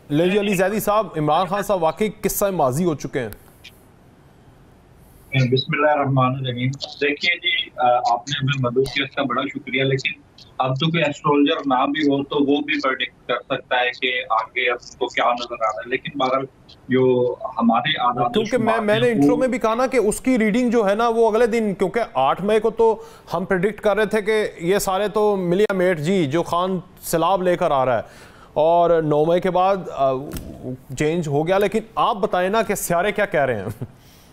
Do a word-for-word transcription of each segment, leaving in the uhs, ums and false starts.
ले जी अली जैदी साहब, इमरान खान साहब वाकई किस्सा माजी हो चुके हैं। बिस्मिल्लाहिर्रहमानिर्रहीम। देखिए जी, आपने हमें मदद किया, इसका बड़ा शुक्रिया। लेकिन अब तो कोई एस्ट्रोलॉजर ना भी हो तो वो भी प्रेडिक्ट कर सकता है कि आगे अब तो क्या नजर आ रहा है। लेकिन बहरहाल जो हमारे आदाद क्योंकि मैं शुमार हैं मैंने वो इंट्रो में भी कहा ना कि उसकी रीडिंग जो है ना वो अगले दिन, क्योंकि आठ मई को तो हम प्रेडिक्ट कर रहे थे कि ये सारे तो मिलिया मेट जी जो खान सैलाब लेकर आ रहा है, और नौ मई के बाद चेंज हो गया। लेकिन आप बताएं ना कि सियारे क्या कह रहे हैं।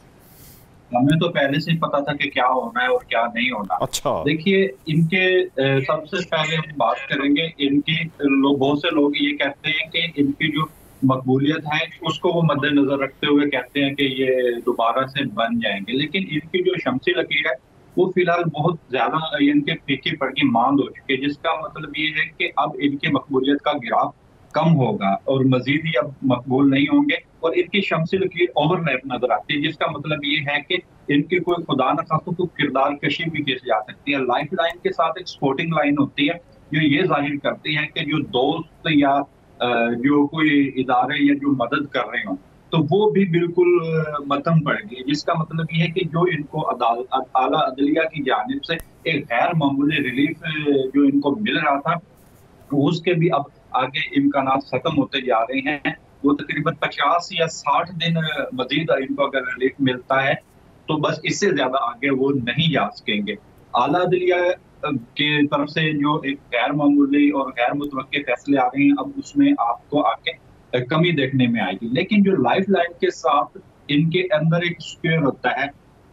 हमें तो पहले से ही पता था कि क्या होना है और क्या नहीं होना। अच्छा, देखिए, इनके अ, सबसे पहले हम बात करेंगे इनकी। लोग, बहुत से लोग ये कहते हैं कि इनकी जो मकबूलियत है उसको वो मद्देनजर रखते हुए कहते हैं कि ये दोबारा से बन जाएंगे। लेकिन इनकी जो शमसी लकीर है वो फिलहाल बहुत ज्यादा इनके फीकी पड़की मांद हो चुकी है, जिसका मतलब ये है कि अब इनकी मकबूलियत का गिराव कम होगा और मजीद ही अब मकबूल नहीं होंगे। और इनकी शमसी लकीर ओवरलैप नजर आती है, जिसका मतलब ये है कि इनकी कोई खुदा न खास्ता तो किरदार कशी भी की जा सकती है। लाइफ लाइन के साथ एक स्पोर्टिंग लाइन होती है जो ये जाहिर करती है कि जो दोस्त या जो कोई इदारे या जो मदद कर रहे हो तो वो भी बिल्कुल मध्यम पड़ गई। जिसका मतलब ये है कि जो इनको अदालत आला अदलिया की जानिब से एक गैर मामूली रिलीफ जो इनको मिल रहा था उसके भी अब आगे इम्कानात खत्म होते जा रहे हैं। वो तकरीबन पचास या साठ दिन मजीद इनको अगर रिलीफ मिलता है तो बस इससे ज्यादा आगे वो नहीं जा सकेंगे। आला अदलिया की तरफ से जो एक गैर मामूली और गैर मुतवक्के फैसले आ रहे हैं अब उसमें आपको आगे कमी देखने में आएगी। लेकिन जो लाइफ लाइन के साथ इनके अंदर एक स्क्वेयर होता है,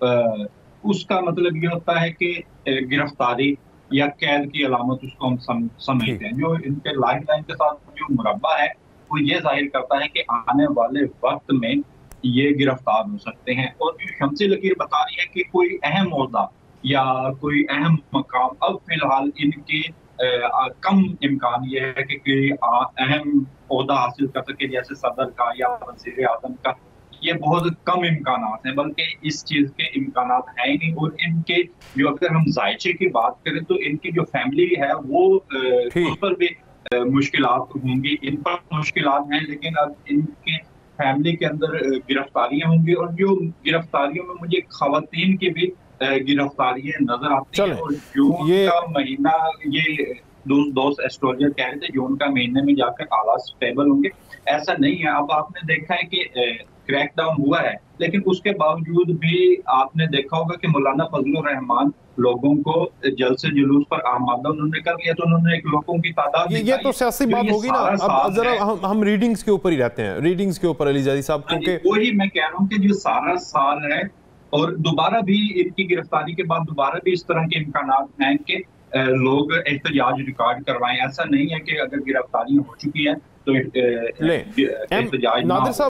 उसका मतलब ये होता है कि गिरफ्तारी या कैद की अलामत उसको हम सम, समझते हैं। जो इनके लाइफ लाइन के साथ जो मुरब्बा है वो ये जाहिर करता है कि आने वाले वक्त में ये गिरफ्तार हो सकते हैं। और जो शमसी लकीर बता रही है कि कोई अहम ओहदा या कोई अहम मकाम अब फिलहाल इनके आ, कम इम्कान ये है कि कोई अहम ओहदा हासिल कर सके, जैसे सदर का या वजीर आजम का। ये बहुत कम इम्कान हैं, बल्कि इस चीज के इम्कान है ही नहीं। और इनके जो अगर हम जायचे की बात करें तो इनकी जो फैमिली है वो उस पर भी मुश्किलात होंगी। इन पर मुश्किलात हैं, लेकिन अब इनके फैमिली के अंदर गिरफ्तारियां होंगी और जो गिरफ्तारियों में मुझे खवातीन की भी गिरफ्तारियां नजर आती हैं। और जून ये... का महीना, ये दोस्त दोस्त एस्ट्रोलॉजर कह रहे थे जून का महीने में जाकर हालात स्टेबल होंगे। ऐसा नहीं है। अब आपने देखा है कि क्रैकडाउन हुआ है, लेकिन उसके बावजूद भी आपने देखा होगा कि मौलाना फजलुर रहमान लोगों को जल्द से जुलूस पर आमादा उन्होंने कर लिया, तो उन्होंने एक लोगों की तादाद ये, ये तो सियासी बात होगी ना। अब जरा हम हम रीडिंग्स के ऊपर ही रहते हैं, रीडिंग्स के ऊपर अली जैदी साहब, क्योंकि वही मैं कह रहा हूँ कि जो सारा साल है और दोबारा भी इनकी गिरफ्तारी के बाद दोबारा भी इस तरह के इम्कान हैं कि लोग एहतजाज रिकॉर्ड करवाएं। ऐसा नहीं है कि अगर गिरफ्तारियां हो चुकी है तो एहतजाज ना हो।